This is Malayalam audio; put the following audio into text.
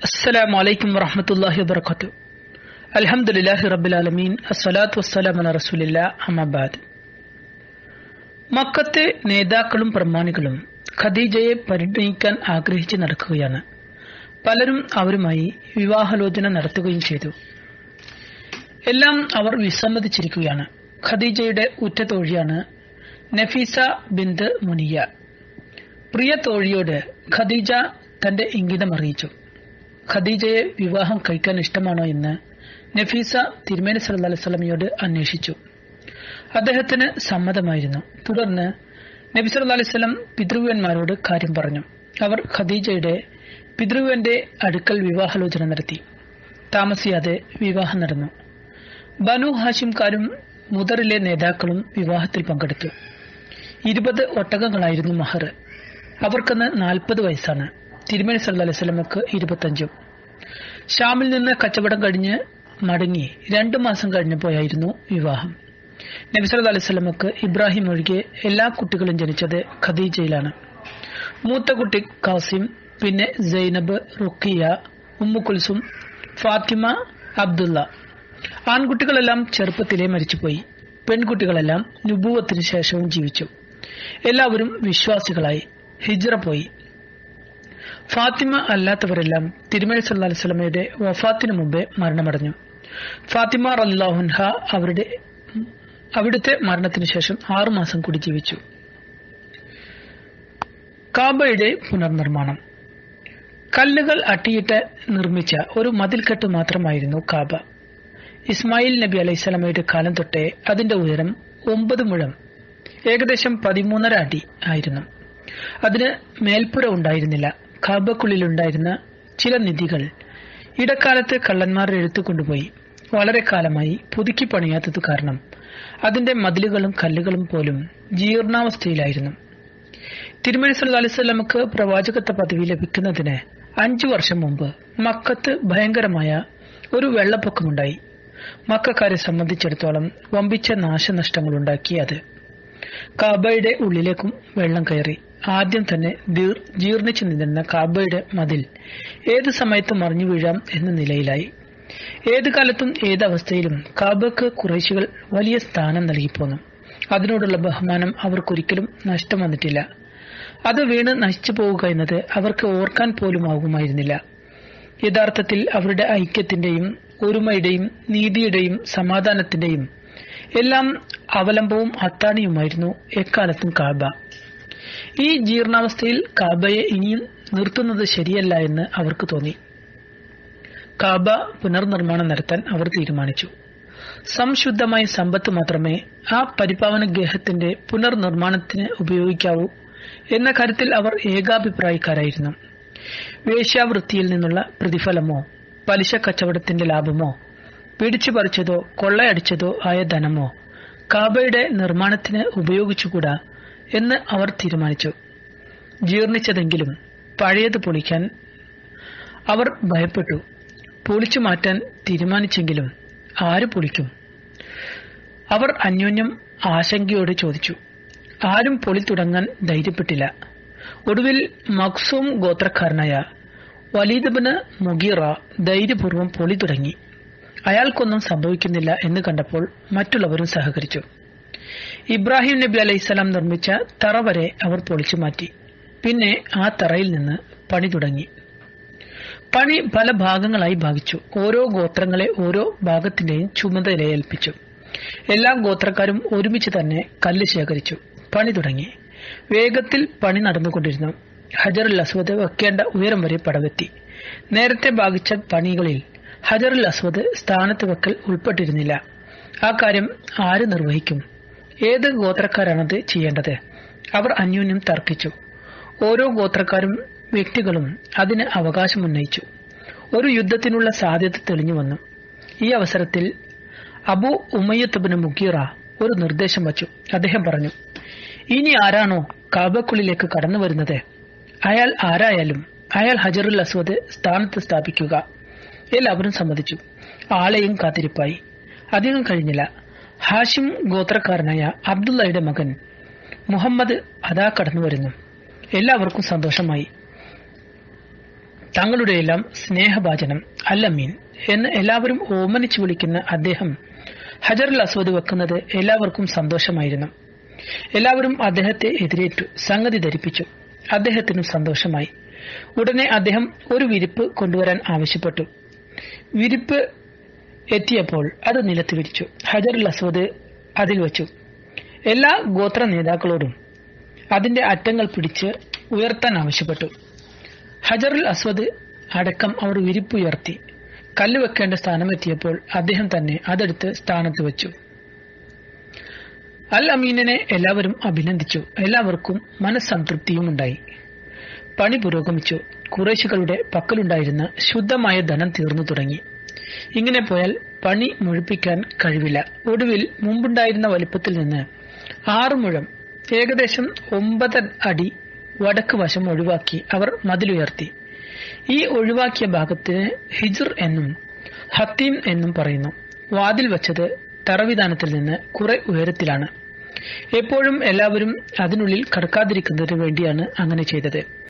അസ്സലാമു അലൈക്കും വറഹ്മത്തുള്ളാഹി വബറകാതുഹു. അൽഹംദുലില്ലാഹി റബ്ബിൽ ആലമീൻ. അസ്സലാത്തു വസ്സലാമു അലാ റസൂലില്ലാഹി അമ്മാ ബഅദ്. മക്കത്തെ നേതാക്കളും പ്രമാണികളും ഖദീജയെ പരിഗണിക്കാൻ ആഗ്രഹിച്ച് നടക്കുകയാണ്. പലരും അവരുമായി വിവാഹാലോചന നടത്തുകയും ചെയ്തു. എല്ലാം അവർ വിസമ്മതിച്ചിരിക്കുകയാണ്. ഖദീജയുടെ ഉറ്റ തോഴിയാണ് നഫീസ ബിന്ത് മുനിയ. പ്രിയ തോഴിയോട് ഖദീജ തന്റെ ഇംഗിതം അറിയിച്ചു. ഖദീജയെ വിവാഹം കഴിക്കാൻ ഇഷ്ടമാണോ എന്ന് നഫീസ തിരുമേനി സല്ലല്ലാഹു അലൈഹി വസല്ലമയോട് അന്വേഷിച്ചു. അദ്ദേഹത്തിന് സമ്മതമായിരുന്നു. തുടർന്ന് നബി സല്ലല്ലാഹു അലൈഹി വസല്ലം പിതൃവ്യന്മാരോട് കാര്യം പറഞ്ഞു. അവർ ഖദീജയുടെ പിതൃവ്യന്റെ അടുക്കൽ വിവാഹാലോചന നടത്തി. താമസിയാതെ വിവാഹം നടന്നു. ബനു ഹാഷിംകാരും മുദറിലെ നേതാക്കളും വിവാഹത്തിൽ പങ്കെടുത്തു. 20 ഒട്ടകങ്ങളായിരുന്നു മഹർ. അവർക്കന്ന് 40 വയസ്സാണ്. തിരുമേനി സല്ലല്ലാഹു അലൈഹി വസല്ലമക്ക് 25. ഷാമിൽ നിന്ന് കച്ചവടം കഴിഞ്ഞ് മടങ്ങി 2 മാസം കഴിഞ്ഞപ്പോയായിരുന്നു വിവാഹം. നബി സല്ലല്ലാഹു അലൈഹി വസല്ലമക്ക് ഇബ്രാഹിം ഒഴികെ എല്ലാ കുട്ടികളും ജനിച്ചത് ഖദീജയിലാണ്. മൂത്ത കുട്ടി ഖാസിം, പിന്നെ Zainab, Ruqayya, Umm Kulthum, Fatima, Abdullah. ആൺകുട്ടികളെല്ലാം ചെറുപ്പത്തിലേ മരിച്ചുപോയി. പെൺകുട്ടികളെല്ലാം നുബുവത്തിന് ശേഷവും ജീവിച്ചു. എല്ലാവരും വിശ്വാസികളായി. ഹിജ്റ പോയി. ഫാത്തിമ അല്ലാത്തവരെല്ലാം തിരുമേനി സല്ലല്ലാഹു അലൈഹി വസല്ലമയുടെ വഫാത്തിന് മുമ്പേ മരണമടഞ്ഞു. ഫാത്തിമ റളിയല്ലാഹു അൻഹ അവിടുത്തെ മരണത്തിന് ശേഷം 6 മാസം കൂടി ജീവിച്ചു. കാബയുടെ പുനർനിർമ്മാണം. കല്ലുകൾ അട്ടിയിട്ട് നിർമ്മിച്ച ഒരു മതിൽക്കെട്ട് മാത്രമായിരുന്നു കാബ. ഇസ്മായിൽ നബി അലൈഹിസ്സലാമയുടെ കാലം തൊട്ടേ അതിന്റെ ഉയരം 9 മുഴം, ഏകദേശം 13.5 അടി ആയിരുന്നു. അതിന് മേൽപ്പുര ഉണ്ടായിരുന്നില്ല. കാബക്കുള്ളിലുണ്ടായിരുന്ന ചില നിധികൾ ഇടക്കാലത്ത് കള്ളന്മാർ എടുത്തുകൊണ്ടുപോയി. വളരെ കാലമായി പുതുക്കി പണിയാത്തത് കാരണം അതിന്റെ മതിലുകളും കല്ലുകളും പോലും ജീർണാവസ്ഥയിലായിരുന്നു. തിരുമേനി സല്ലല്ലാഹു അലൈഹി വസല്ലമക്ക് പ്രവാചകത്വ പദവി ലഭിക്കുന്നതിന് 5 വർഷം മുമ്പ് മക്കത്ത് ഭയങ്കരമായ ഒരു വെള്ളപ്പൊക്കമുണ്ടായി. മക്കക്കാരെ സംബന്ധിച്ചിടത്തോളം വമ്പിച്ച നാശനഷ്ടങ്ങളുണ്ടാക്കി അത്. കാബയുടെ ഉള്ളിലേക്കും വെള്ളം കയറി. ആദ്യം തന്നെ ജീർണിച്ചു നിന്നിരുന്ന കാബയുടെ മതിൽ ഏത് സമയത്തും മറിഞ്ഞു വീഴാം എന്ന നിലയിലായി. ഏതു കാലത്തും ഏതവസ്ഥയിലും കാബക്ക് ഖുറൈശികൾ വലിയ സ്ഥാനം നൽകിപ്പോന്നു. അതിനോടുള്ള ബഹുമാനം അവർക്കൊരിക്കലും നഷ്ടം വന്നിട്ടില്ല. അത് വീണ് നശിച്ചു പോവുക എന്നത് അവർക്ക് ഓർക്കാൻ പോലും ആകുമായിരുന്നില്ല. യഥാർത്ഥത്തിൽ അവരുടെ ഐക്യത്തിന്റെയും ഒരുമയുടെയും നീതിയുടെയും സമാധാനത്തിന്റെയും എല്ലാം അവലംബവും അത്താണിയുമായിരുന്നു എക്കാലത്തും കാബ. ഈ ജീർണാവസ്ഥയിൽ കാബയെ ഇനിയും നിർത്തുന്നത് ശരിയല്ല എന്ന് അവർക്ക് തോന്നി. കാബ പുനർനിർമ്മാണം നടത്താൻ അവർ തീരുമാനിച്ചു. സംശുദ്ധമായ സമ്പത്ത് മാത്രമേ ആ പരിപാവന ഗേഹത്തിന്റെ പുനർനിർമ്മാണത്തിന് ഉപയോഗിക്കാവൂ എന്ന കാര്യത്തിൽ അവർ ഏകാഭിപ്രായക്കാരായിരുന്നു. വേശ്യാവൃത്തിയിൽ നിന്നുള്ള പ്രതിഫലമോ പലിശ കച്ചവടത്തിന്റെ ലാഭമോ പിടിച്ചു പറിച്ചതോ കൊള്ളയടിച്ചതോ ആയ ധനമോ കാബയുടെ നിർമ്മാണത്തിന് ഉപയോഗിച്ചുകൂടാ എന്ന് അവർ തീരുമാനിച്ചു. ജീർണിച്ചതെങ്കിലും പഴയത് പൊളിക്കാൻ അവർ ഭയപ്പെട്ടു. പൊളിച്ചു മാറ്റാൻ തീരുമാനിച്ചെങ്കിലും ആര് പൊളിക്കും? അവർ അന്യോന്യം ആശങ്കയോടെ ചോദിച്ചു. ആരും പൊളി തുടങ്ങാൻ ധൈര്യപ്പെട്ടില്ല. ഒടുവിൽ മഖ്സൂം ഗോത്രക്കാരനായ വലീദ് ഇബ്നു മുഗീറ ധൈര്യപൂർവ്വം പൊളി തുടങ്ങി. അയാൾക്കൊന്നും സംഭവിക്കുന്നില്ല എന്ന് കണ്ടപ്പോൾ മറ്റുള്ളവരും സഹകരിച്ചു. ഇബ്രാഹിം നബി അലൈഹിസ്സലാം നിർമ്മിച്ച തറ വരെ അവർ പൊളിച്ചു മാറ്റി. പിന്നെ ആ തറയിൽ നിന്ന് പണി തുടങ്ങി. പണി പല ഭാഗങ്ങളായി ഭാഗിച്ചു. ഓരോ ഗോത്രങ്ങളെ ഓരോ ഭാഗത്തിന്റെയും ചുമതലയേൽപ്പിച്ചു. എല്ലാ ഗോത്രക്കാരും ഒരുമിച്ച് തന്നെ കല്ല് ശേഖരിച്ചു. പണി തുടങ്ങി. വേഗത്തിൽ പണി നടന്നുകൊണ്ടിരുന്നു. ഹജറുൽ അസ്വദ് വെക്കേണ്ട ഉയരം വരെ പടവെത്തി. നേരത്തെ ഭാഗിച്ച പണികളിൽ ഹജറുൽ അസ്വദ് സ്ഥാനത്ത് വെക്കൽ ഉൾപ്പെട്ടിരുന്നില്ല. ആ കാര്യം ആര് നിർവഹിക്കും? ഏത് ഗോത്രക്കാരാണത് ചെയ്യേണ്ടത്? അവർ അന്യോന്യം തർക്കിച്ചു. ഓരോ ഗോത്രക്കാരും വ്യക്തികളും അതിന് അവകാശമുന്നയിച്ചു. ഒരു യുദ്ധത്തിനുള്ള സാധ്യത തെളിഞ്ഞു വന്നു. ഈ അവസരത്തിൽ അബൂ ഉമയ്യത്ത് ഇബ്നു മുഗീറ ഒരു നിർദ്ദേശം വച്ചു. അദ്ദേഹം പറഞ്ഞു, ഇനി ആരാണോ കാബക്കുള്ളിലേക്ക് കടന്നു വരുന്നത്, അയാൾ ആരായാലും അയാൾ ഹജറുൽ അസ്വദ് സ്ഥാനത്ത് സ്ഥാപിക്കുക. എല്ലാവരും സമ്മതിച്ചു. ആളെയും കാത്തിരിപ്പായി. അധികം കഴിഞ്ഞില്ല. ഹാഷിം ഗോത്രക്കാരനായ അബ്ദുള്ളയുടെ മകൻ മുഹമ്മദ് അതാ കടന്നു വരുന്നു. എല്ലാവർക്കും സന്തോഷമായി. തങ്ങളുടെയെല്ലാം സ്നേഹഭാജനം അൽ അമീൻ എന്ന് എല്ലാവരും ഓമനിച്ചു വിളിക്കുന്ന അദ്ദേഹം ഹജറുൽ അസ്വദ് വെക്കുന്നത് എല്ലാവർക്കും സന്തോഷമായിരുന്നു. എല്ലാവരും അദ്ദേഹത്തെ എതിരേറ്റു, സംഗതി ധരിപ്പിച്ചു. അദ്ദേഹത്തിനും സന്തോഷമായി. ഉടനെ അദ്ദേഹം ഒരു വിരിപ്പ് കൊണ്ടുവരാൻ ആവശ്യപ്പെട്ടു. വിരിപ്പ് എത്തിയപ്പോൾ അത് നിലത്ത് വിരിച്ചു. ഹജറുൽ അസ്വദ് അതിൽ വച്ചു. എല്ലാ ഗോത്ര നേതാക്കളോടും അതിന്റെ അറ്റങ്ങൾ പിടിച്ച് ഉയർത്താൻ ആവശ്യപ്പെട്ടു. ഹജറുൽ അസ്വദ് അടക്കം അവർ വിരിപ്പുയർത്തി. കല്ല് വെക്കേണ്ട സ്ഥാനമെത്തിയപ്പോൾ അദ്ദേഹം തന്നെ അതെടുത്ത് സ്ഥാനത്ത് വെച്ചു. അൽ അമീനിനെ എല്ലാവരും അഭിനന്ദിച്ചു. എല്ലാവർക്കും മനസ്സംതൃപ്തിയുമുണ്ടായി. പണി പുരോഗമിച്ചു. ഖുറൈശികളുടെ പക്കലുണ്ടായിരുന്ന ശുദ്ധമായ ധനം തീർന്നു തുടങ്ങി. ഇങ്ങനെ പോയാൽ പണി മുഴുപ്പിക്കാൻ കഴിവില്ല. ഒടുവിൽ മുമ്പുണ്ടായിരുന്ന വലിപ്പത്തിൽ നിന്ന് 6 മുഴം, ഏകദേശം 9 അടി വടക്ക് വശം ഒഴിവാക്കി അവർ മതിലുയർത്തി. ഈ ഒഴിവാക്കിയ ഭാഗത്തിന് ഹിജ്ർ എന്നും ഹത്തീം എന്നും പറയുന്നു. വാതിൽ വച്ചത് തറവിധാനത്തിൽ നിന്ന് കുറെ ഉയരത്തിലാണ്. എപ്പോഴും എല്ലാവരും അതിനുള്ളിൽ കടക്കാതിരിക്കുന്നതിനു വേണ്ടിയാണ് അങ്ങനെ ചെയ്തത്.